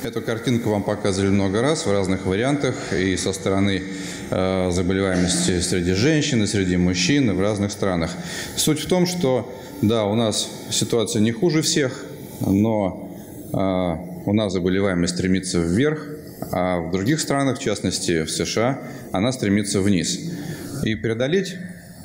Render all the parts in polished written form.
Эту картинку вам показывали много раз в разных вариантах и со стороны заболеваемости среди женщин, и среди мужчин, и в разных странах. Суть в том, что да, у нас ситуация не хуже всех, но у нас заболеваемость стремится вверх, а в других странах, в частности в США, она стремится вниз. И преодолеть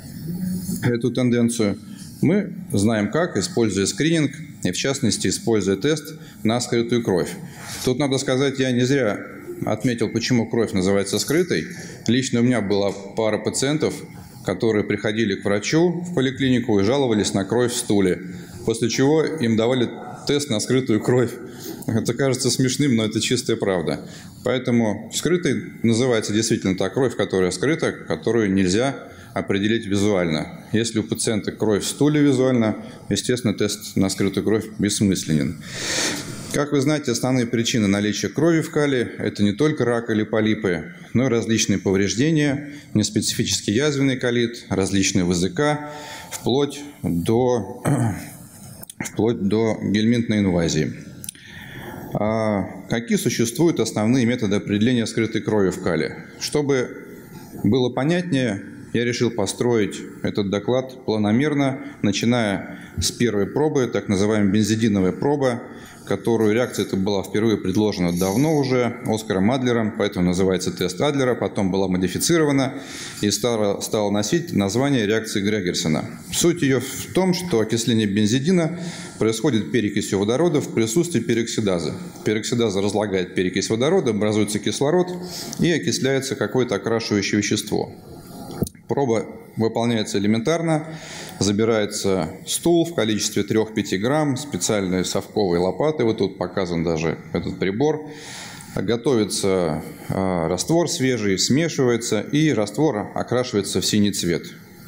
эту тенденцию мы знаем как, используя скрининг и, в частности, используя тест на скрытую кровь. Тут надо сказать, я не зря отметил, почему кровь называется скрытой. Лично у меня была пара пациентов, которые приходили к врачу в поликлинику и жаловались на кровь в стуле, после чего им давали тест на скрытую кровь. Это кажется смешным, но это чистая правда. Поэтому скрытой называется действительно та кровь, которая скрыта, которую нельзя определить визуально. Если у пациента кровь в стуле визуально, естественно, тест на скрытую кровь бессмысленен. Как вы знаете, основные причины наличия крови в кале – это не только рак или полипы, но и различные повреждения, неспецифический язвенный колит, различные ВЗК, вплоть до гельминтной инвазии. Какие существуют основные методы определения скрытой крови в кале? Чтобы было понятнее, я решил построить этот доклад планомерно, начиная с первой пробы, так называемая бензидиновая проба, которую реакция эта была впервые предложена давно уже Оскаром Адлером, поэтому называется тест Адлера, потом была модифицирована и стала носить название реакции Грегерсона. Суть ее в том, что окисление бензидина происходит перекисью водорода в присутствии пероксидазы. Пероксидаза разлагает перекись водорода, образуется кислород и окисляется какое-то окрашивающее вещество. Проба выполняется элементарно. Забирается стул в количестве 3-5 грамм, специальной совковой лопатой. Вот тут показан даже этот прибор. Готовится раствор свежий, смешивается, и раствор окрашивается в синий цвет.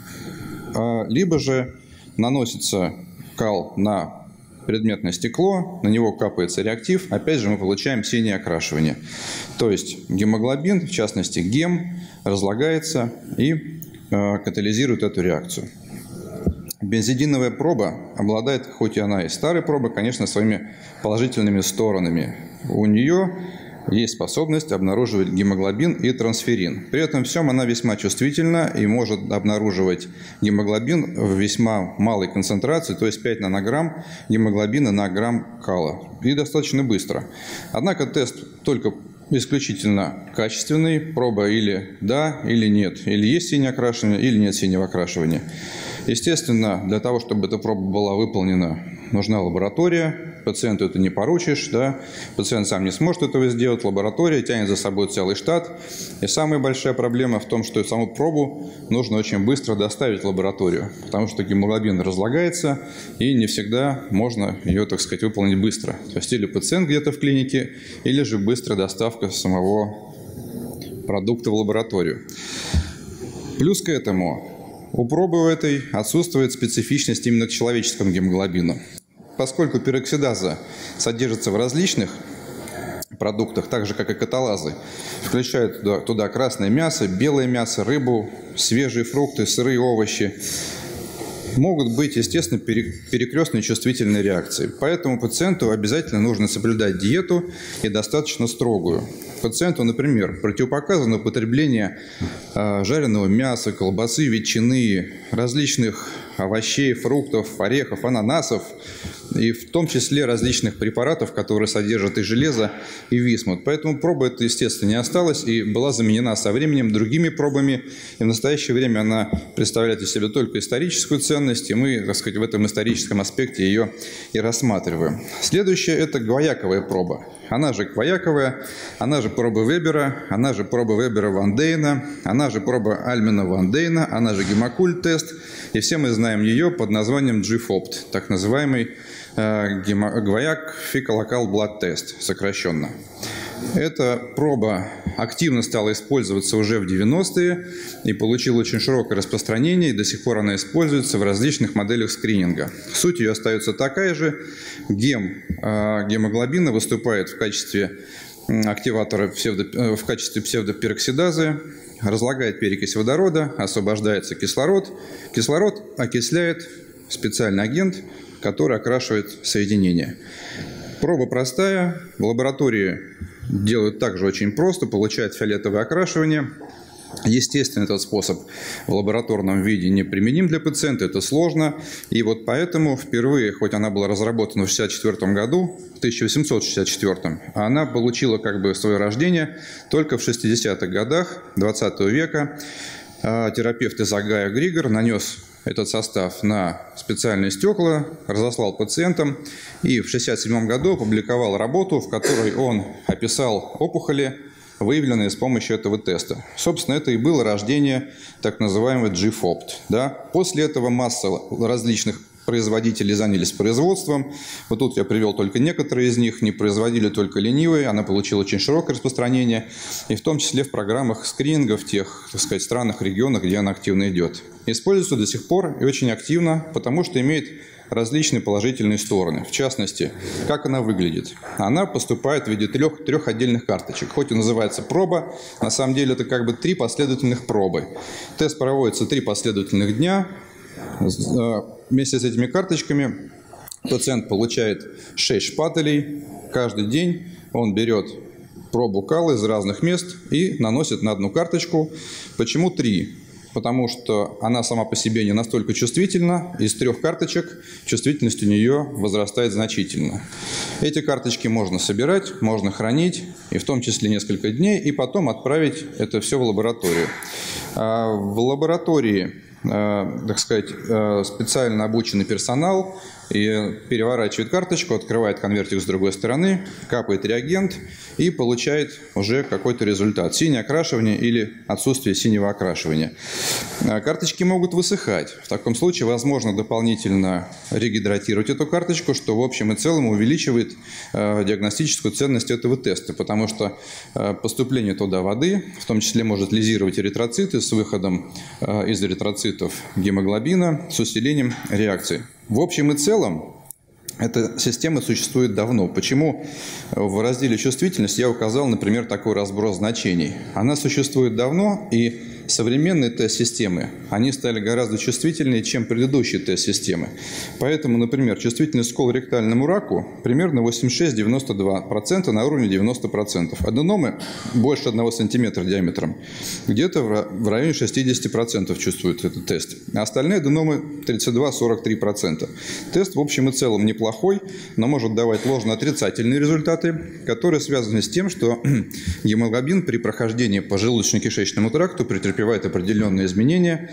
Либо же наносится кал на предметное стекло, на него капается реактив, опять же мы получаем синее окрашивание. То есть гемоглобин, в частности гем, разлагается и катализирует эту реакцию. Бензидиновая проба обладает, хоть и она и старая проба, конечно, своими положительными сторонами. У нее есть способность обнаруживать гемоглобин и трансферин. При этом всем она весьма чувствительна и может обнаруживать гемоглобин в весьма малой концентрации, то есть 5 нанограмм гемоглобина на грамм кала. И достаточно быстро. Однако тест только исключительно качественный, проба или да, или нет, или есть синее окрашивание, или нет синего окрашивания. Естественно, для того, чтобы эта проба была выполнена, нужна лаборатория. Пациенту это не поручишь, да? Пациент сам не сможет этого сделать. Лаборатория тянет за собой целый штат. И самая большая проблема в том, что саму пробу нужно очень быстро доставить в лабораторию, потому что гемоглобин разлагается, и не всегда можно ее, так сказать, выполнить быстро. То есть или пациент где-то в клинике, или же быстрая доставка самого продукта в лабораторию. Плюс к этому у пробы этой отсутствует специфичность именно к человеческому гемоглобину. Поскольку пероксидаза содержится в различных продуктах, так же как и каталазы, включают туда красное мясо, белое мясо, рыбу, свежие фрукты, сырые овощи, могут быть, естественно, перекрестные чувствительные реакции. Поэтому пациенту обязательно нужно соблюдать диету и достаточно строгую. Пациенту, например, противопоказано употребление жареного мяса, колбасы, ветчины, различных овощей, фруктов, орехов, ананасов, и в том числе различных препаратов, которые содержат и железо, и висмут. Поэтому проба эта, естественно, не осталась и была заменена со временем другими пробами. И в настоящее время она представляет из себя только историческую ценность, и мы, так сказать, в этом историческом аспекте ее и рассматриваем. Следующее – это гвояковая проба. Она же гвояковая, она же проба Вебера, она же проба Вебера-Ван Дейна, она же проба Альмена-Ван Дейна, она же гемокульт-тест. И все мы знаем ее под названием GFOBT, так называемый гвояк Fecal-Occult Blood Test, сокращенно. Эта проба активно стала использоваться уже в 90-е и получила очень широкое распространение, и до сих пор она используется в различных моделях скрининга. Суть ее остается такая же. Гемоглобина выступает в качестве активатора, в качестве псевдопероксидазы, разлагает перекись водорода, освобождается кислород. Кислород окисляет специальный агент, который окрашивает соединение. Проба простая, в лаборатории делают также очень просто, получают фиолетовое окрашивание. Естественно, этот способ в лабораторном виде не применим для пациента, это сложно. И вот поэтому впервые, хоть она была разработана в 1964 году, в 1864, она получила как бы свое рождение только в 60-х годах 20 века. Терапевт из Огайо Григор нанес этот состав на специальные стекла, разослал пациентам и в 1967 году опубликовал работу, в которой он описал опухоли, выявленные с помощью этого теста. Собственно, это и было рождение так называемого GFOPT. Да? После этого масса различных производителей занялись производством. Вот тут я привел только некоторые из них. Не производили только ленивые. Она получила очень широкое распространение. И в том числе в программах скрининга в тех, так сказать, странах, регионах, где она активно идет. Используется до сих пор и очень активно, потому что имеет различные положительные стороны. В частности, как она выглядит. Она поступает в виде трех отдельных карточек. Хоть и называется проба, на самом деле это как бы 3 последовательных пробы. Тест проводится 3 последовательных дня. Вместе с этими карточками пациент получает 6 шпателей. Каждый день он берет пробу кала из разных мест и наносит на одну карточку. Почему 3? Потому что она сама по себе не настолько чувствительна. Из 3 карточек чувствительность у нее возрастает значительно. Эти карточки можно собирать, можно хранить, и в том числе несколько дней, и потом отправить это все в лабораторию. В лаборатории, так сказать, специально обученный персонал и переворачивает карточку, открывает конвертик с другой стороны, капает реагент и получает уже какой-то результат. Синее окрашивание или отсутствие синего окрашивания. Карточки могут высыхать. В таком случае возможно дополнительно регидратировать эту карточку, что в общем и целом увеличивает диагностическую ценность этого теста, потому что поступление туда воды, в том числе может лизировать эритроциты с выходом из эритроцитов гемоглобина, с усилением реакции. В общем и целом, эта система существует давно. Почему в разделе «Чувствительность» я указал, например, такой разброс значений? Она существует давно, и современные тест-системы, они стали гораздо чувствительнее, чем предыдущие тест-системы. Поэтому, например, чувствительность к колоректальному раку примерно 86-92% на уровне 90%. Аденомы больше 1 см диаметром. Где-то в районе 60% чувствуют этот тест. А остальные аденомы 32-43%. Тест в общем и целом неплохой, но может давать ложно-отрицательные результаты, которые связаны с тем, что гемоглобин при прохождении по желудочно-кишечному тракту претерпевает определенные изменения.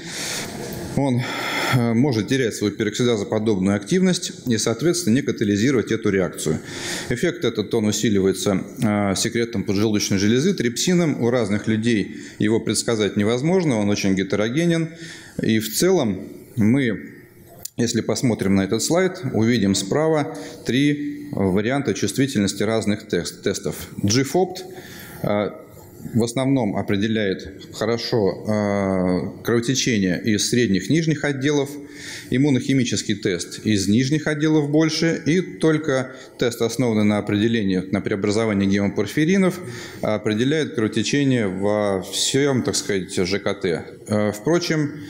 Он может терять свою пероксидазоподобную активность и, соответственно, не катализировать эту реакцию. Эффект этот он усиливается секретом поджелудочной железы, трипсином. У разных людей его предсказать невозможно, он очень гетерогенен. И в целом мы, если посмотрим на этот слайд, увидим справа 3 варианта чувствительности разных тестов. GFOPT в основном определяет хорошо кровотечение из средних нижних отделов, иммунохимический тест из нижних отделов больше, и только тест, основанный на определении, на преобразовании гемопорфиринов, определяет кровотечение во всем, так сказать, ЖКТ. Впрочем,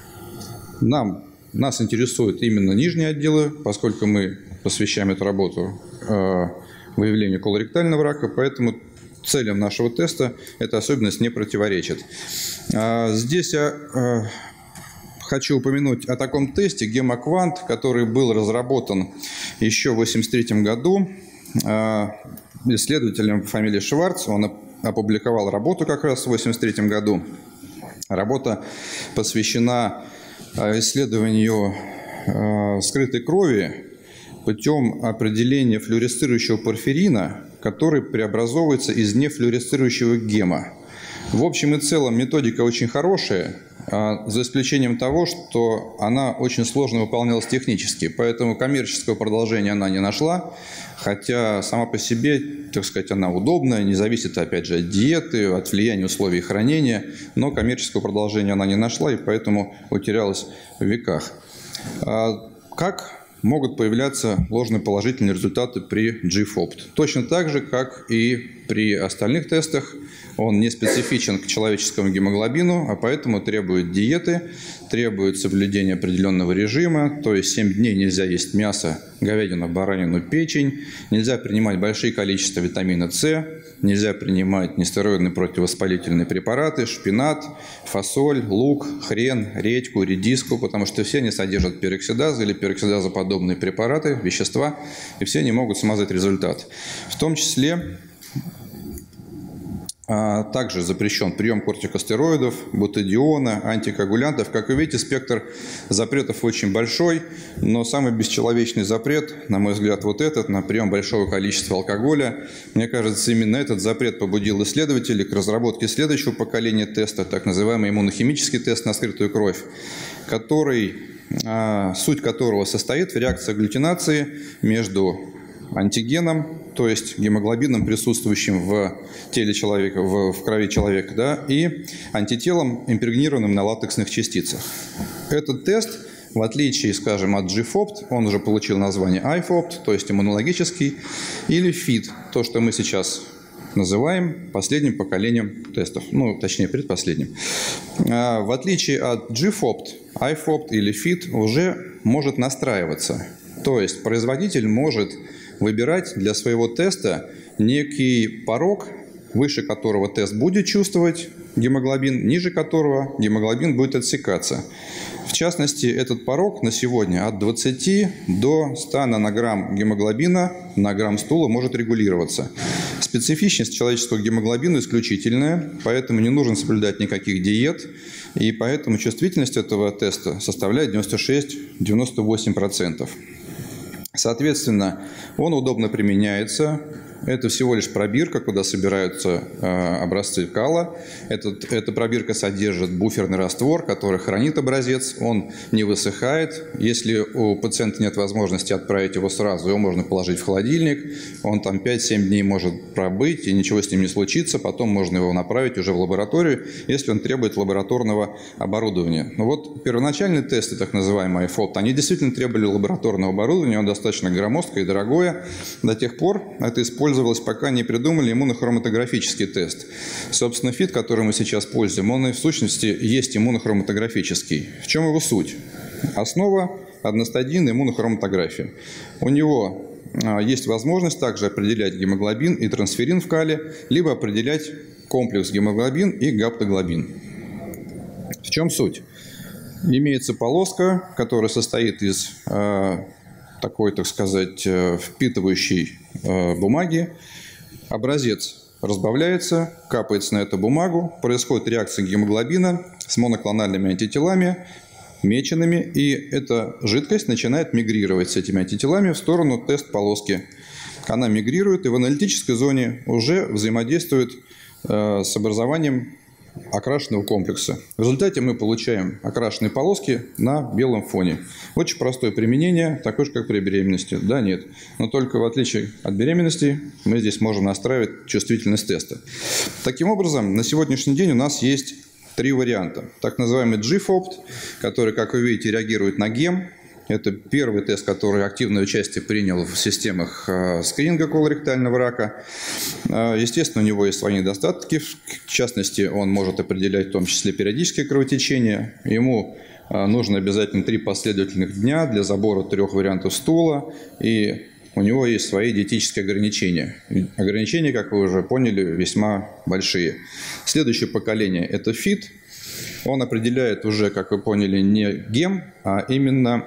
нас интересуют именно нижние отделы, поскольку мы посвящаем эту работу выявлению колоректального рака, поэтому целям нашего теста эта особенность не противоречит. Здесь я хочу упомянуть о таком тесте GemoQuant, который был разработан еще в 1983 году исследователем по фамилии Шварц. Он опубликовал работу как раз в 1983 году. Работа посвящена исследованию скрытой крови путем определения флуоресцирующего порфирина, который преобразовывается из нефлуоресцирующего гема. В общем и целом методика очень хорошая, за исключением того, что она очень сложно выполнялась технически, поэтому коммерческого продолжения она не нашла, хотя сама по себе, так сказать, она удобная, не зависит, опять же, от диеты, от влияния условий хранения, но коммерческого продолжения она не нашла и поэтому утерялась в веках. Как могут появляться ложные положительные результаты при GFOPT. Точно так же, как и при остальных тестах, он не специфичен к человеческому гемоглобину, а поэтому требует диеты, требует соблюдения определенного режима, то есть 7 дней нельзя есть мясо, говядину, баранину, печень, нельзя принимать большие количества витамина С, нельзя принимать нестероидные противовоспалительные препараты, шпинат, фасоль, лук, хрен, редьку, редиску, потому что все они содержат пероксидазы или пероксидазоподобные препараты, вещества, и все они могут смазать результат. В том числе также запрещен прием кортикостероидов, бутадиона, антикоагулянтов. Как вы видите, спектр запретов очень большой, но самый бесчеловечный запрет, на мой взгляд, вот этот, на прием большого количества алкоголя. Мне кажется, именно этот запрет побудил исследователей к разработке следующего поколения теста, так называемый иммунохимический тест на скрытую кровь, суть которого состоит в реакции агглютинации между антигеном, то есть гемоглобином, присутствующим в теле человека, в крови человека, да, и антителом, импрегнированным на латексных частицах. Этот тест, в отличие, скажем, от GFOPT, он уже получил название IFOPT, то есть иммунологический, или FIT, то, что мы сейчас называем последним поколением тестов, ну, точнее, предпоследним. В отличие от GFOPT, IFOPT или FIT уже может настраиваться, то есть производитель может выбирать для своего теста некий порог, выше которого тест будет чувствовать гемоглобин, ниже которого гемоглобин будет отсекаться. В частности, этот порог на сегодня от 20 до 100 нанограмм гемоглобина на грамм стула может регулироваться. Специфичность человеческого гемоглобина исключительная, поэтому не нужно соблюдать никаких диет, и поэтому чувствительность этого теста составляет 96-98%. Соответственно, он удобно применяется. Это всего лишь пробирка, куда собираются образцы кала. Эта пробирка содержит буферный раствор, который хранит образец. Он не высыхает. Если у пациента нет возможности отправить его сразу, его можно положить в холодильник. Он там 5-7 дней может пробыть, и ничего с ним не случится. Потом можно его направить уже в лабораторию, если он требует лабораторного оборудования. Но вот первоначальные тесты, так называемые IFOPT, они действительно требовали лабораторного оборудования. Он достаточно громоздкое и дорогое. До тех пор это использовалось, пока не придумали иммунохроматографический тест. Собственно, FIT, который мы сейчас пользуем, он и в сущности есть иммунохроматографический. В чем его суть? Основа – одностадийная иммунохроматография. У него есть возможность также определять гемоглобин и трансферин в кале, либо определять комплекс гемоглобин и гаптоглобин. В чем суть? Имеется полоска, которая состоит из такой, так сказать, впитывающей бумаги. Образец разбавляется, капается на эту бумагу, происходит реакция гемоглобина с моноклональными антителами, меченными, и эта жидкость начинает мигрировать с этими антителами в сторону тест-полоски. Она мигрирует и в аналитической зоне уже взаимодействует с образованием окрашенного комплекса. В результате мы получаем окрашенные полоски на белом фоне. Очень простое применение, такое же, как при беременности. Да, нет. Но только в отличие от беременности мы здесь можем настраивать чувствительность теста. Таким образом, на сегодняшний день у нас есть 3 варианта. Так называемый GFOPT, который, как вы видите, реагирует на гем. Это первый тест, который активное участие принял в системах скрининга колоректального рака. Естественно, у него есть свои недостатки. В частности, он может определять в том числе периодические кровотечения. Ему нужно обязательно 3 последовательных дня для забора 3 вариантов стула. И у него есть свои диетические ограничения. Ограничения, как вы уже поняли, весьма большие. Следующее поколение – это FIT. Он определяет уже, как вы поняли, не гем, а именно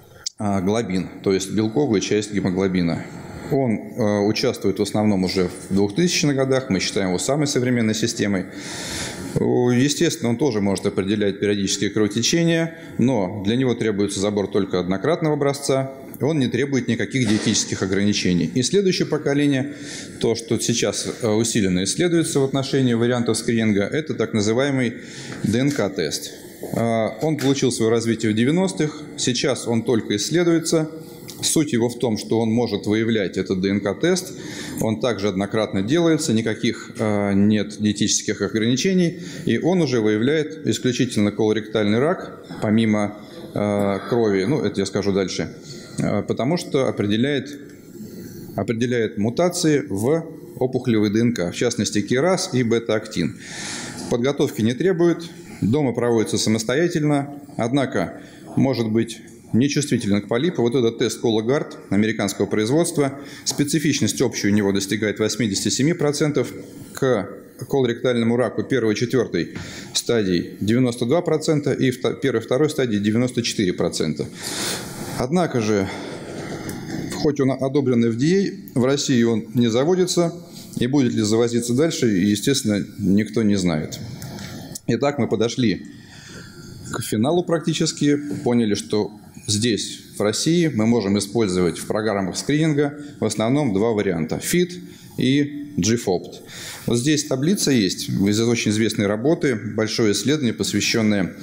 глобин, то есть белковая часть гемоглобина. Он участвует в основном уже в 2000-х годах, мы считаем его самой современной системой. Естественно, он тоже может определять периодические кровотечения, но для него требуется забор только однократного образца, он не требует никаких диетических ограничений. И следующее поколение, то, что сейчас усиленно исследуется в отношении вариантов скрининга, это так называемый ДНК-тест. Он получил свое развитие в 90-х, сейчас он только исследуется. Суть его в том, что он может выявлять этот ДНК-тест, он также однократно делается, никаких нет диетических ограничений, и он уже выявляет исключительно колоректальный рак, помимо крови, ну это я скажу дальше, потому что определяет мутации в опухолевой ДНК, в частности КРАС и бета-актин. Подготовки не требует, дома проводится самостоятельно, однако может быть нечувствителен к полипу. Вот этот тест Cologuard американского производства, специфичность общая у него достигает 87%, к колоректальному раку первой и четвертой стадии 92% и первой и второй стадии 94%. Однако же, хоть он одобрен FDA, в России он не заводится, и будет ли завозиться дальше, естественно, никто не знает. Итак, мы подошли к финалу практически, поняли, что здесь, в России, мы можем использовать в программах скрининга в основном два варианта – FIT и GFOPT. Вот здесь таблица есть из очень известной работы, большое исследование, посвященное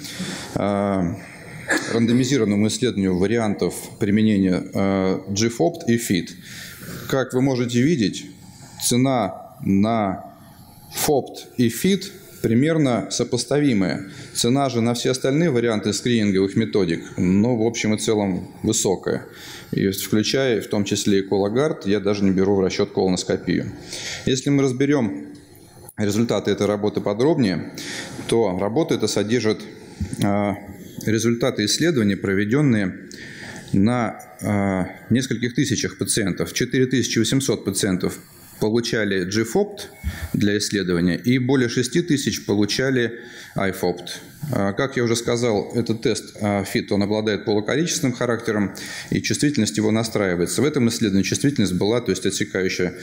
рандомизированному исследованию вариантов применения GFOPT и FIT. Как вы можете видеть, цена на FOPT и FIT примерно сопоставимая. Цена же на все остальные варианты скрининговых методик, в общем и целом, высокая. И включая в том числе и Cologuard, я даже не беру в расчет колоноскопию. Если мы разберем результаты этой работы подробнее, то работа эта содержит результаты исследований, проведенные на нескольких тысячах пациентов. 4800 пациентов получали GFOPT для исследования, и более 6000 получали iFOPT. Как я уже сказал, этот тест FIT, он обладает полуколичественным характером, и чувствительность его настраивается. В этом исследовании чувствительность была, то есть отсекающая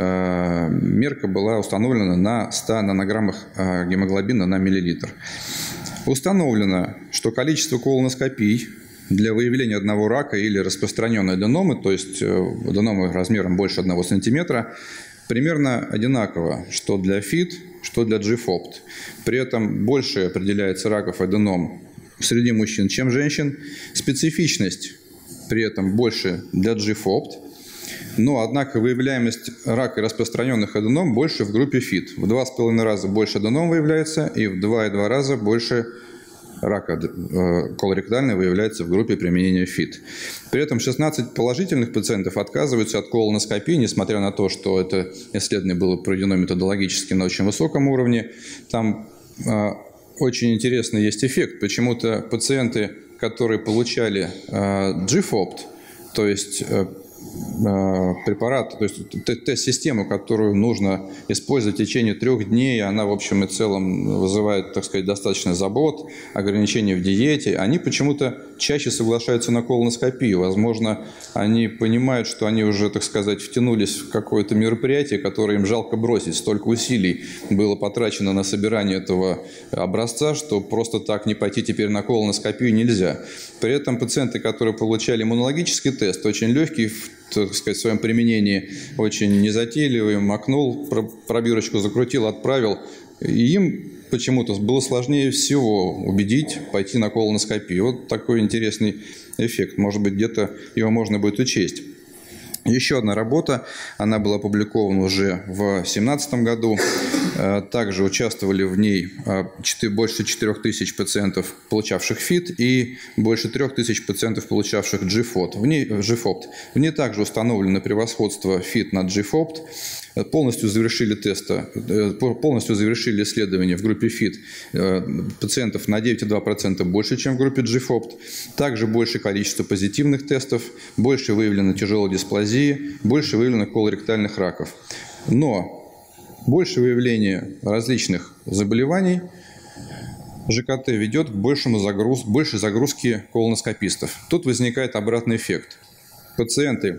мерка была установлена на 100 нанограммах гемоглобина на миллилитр. Установлено, что количество колоноскопий для выявления одного рака или распространенной аденомы, то есть аденомы размером больше 1 сантиметра, примерно одинаково, что для FIT, что для GFOPT. При этом больше определяется раков аденом среди мужчин, чем женщин. Специфичность при этом больше для GFOPT. Но, однако, выявляемость рака и распространенных аденом больше в группе FIT. В 2,5 раза больше аденом выявляется, и в 2,2 раза больше рака колоректального выявляется в группе применения FIT. При этом 16 положительных пациентов отказываются от колоноскопии, несмотря на то, что это исследование было проведено методологически на очень высоком уровне. Там очень интересный есть эффект. Почему-то пациенты, которые получали GFOPT, то есть препарат, то есть тест-систему, которую нужно использовать в течение 3 дней, она в общем и целом вызывает, так сказать, достаточно забот, ограничений в диете, они почему-то чаще соглашаются на колоноскопию. Возможно, они понимают, что они уже, так сказать, втянулись в какое-то мероприятие, которое им жалко бросить. Столько усилий было потрачено на собирание этого образца, что просто так не пойти теперь на колоноскопию нельзя. При этом пациенты, которые получали иммунологический тест, очень легкий, так сказать, в своем применении, очень незатейливый, макнул, пробирочку закрутил, отправил. И им почему-то было сложнее всего убедить пойти на колоноскопию. Вот такой интересный эффект. Может быть, где-то его можно будет учесть. Еще одна работа, она была опубликована уже в 2017 году. Также участвовали в ней больше 4000 пациентов, получавших FIT, и больше 3000 пациентов, получавших GFOPT. В ней также установлено превосходство FIT над GFOPT. Полностью завершили исследование в группе FIT пациентов на 9,2% больше, чем в группе GFOPT. Также большее количество позитивных тестов, больше выявлено тяжелой дисплазии, больше выявлено колоректальных раков. Но больше выявления различных заболеваний ЖКТ ведет к большей загрузке колоноскопистов. Тут возникает обратный эффект. Пациенты,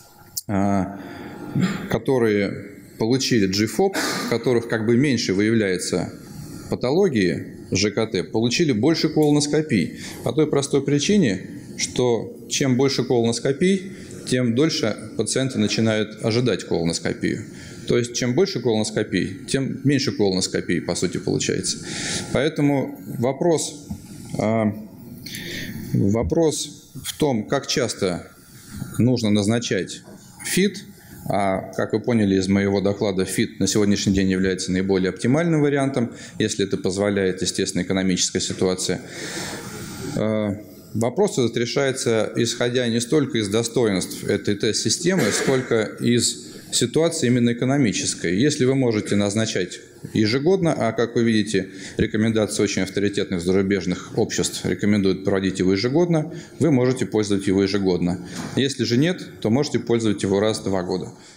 которые получили GFOPT, в которых как бы меньше выявляется патологии ЖКТ, получили больше колоноскопий. По той простой причине, что чем больше колоноскопий, тем дольше пациенты начинают ожидать колоноскопию. То есть, чем больше колоноскопий, тем меньше колоноскопий, по сути, получается. Поэтому вопрос в том, как часто нужно назначать FIT, а, как вы поняли из моего доклада, FIT на сегодняшний день является наиболее оптимальным вариантом, если это позволяет, естественно, экономическая ситуация. Вопрос этот решается, исходя не столько из достоинств этой тест-системы, сколько из ситуации именно экономической. Если вы можете назначать ежегодно, а, как вы видите, рекомендации очень авторитетных зарубежных обществ рекомендуют проводить его ежегодно, вы можете пользовать его ежегодно. Если же нет, то можете пользовать его раз в 2 года.